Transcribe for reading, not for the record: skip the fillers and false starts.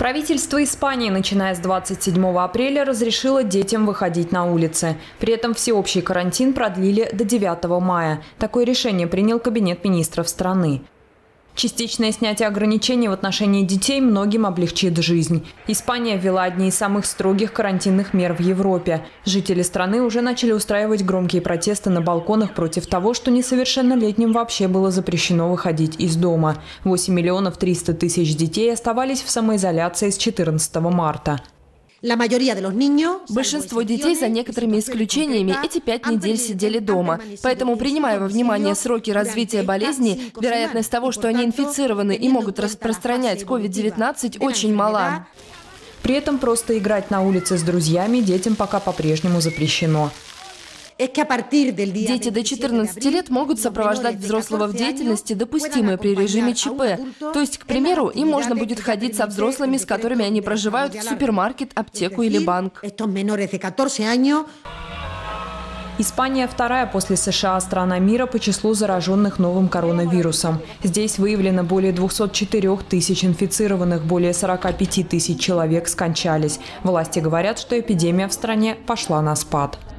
Правительство Испании, начиная с 27 апреля, разрешило детям выходить на улицы. При этом всеобщий карантин продлили до 9 мая. Такое решение принял Кабинет министров страны. Частичное снятие ограничений в отношении детей многим облегчит жизнь. Испания ввела одни из самых строгих карантинных мер в Европе. Жители страны уже начали устраивать громкие протесты на балконах против того, что несовершеннолетним вообще было запрещено выходить из дома. 8 миллионов 300 тысяч детей оставались в самоизоляции с 14 марта. Большинство детей, за некоторыми исключениями, эти 5 недель сидели дома. Поэтому, принимая во внимание сроки развития болезни, вероятность того, что они инфицированы и могут распространять COVID-19, очень мала. При этом просто играть на улице с друзьями детям пока по-прежнему запрещено. Дети до 14 лет могут сопровождать взрослого в деятельности, допустимой при режиме ЧП. То есть, к примеру, им можно будет ходить со взрослыми, с которыми они проживают, в супермаркет, аптеку или банк. Испания вторая после США страна мира по числу зараженных новым коронавирусом. Здесь выявлено более 204 тысяч инфицированных, более 45 тысяч человек скончались. Власти говорят, что эпидемия в стране пошла на спад.